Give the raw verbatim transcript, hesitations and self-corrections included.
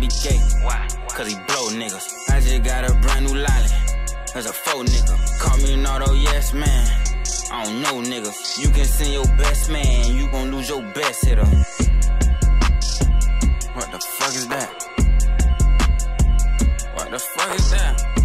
be gay. Why? Cause he blow niggas. I just got a brand new lolly. That's a faux nigga. Call me an auto yes man. I don't know niggas. You can send your best man, you gon' lose your best hitter. What the fuck is that? What the fuck is that?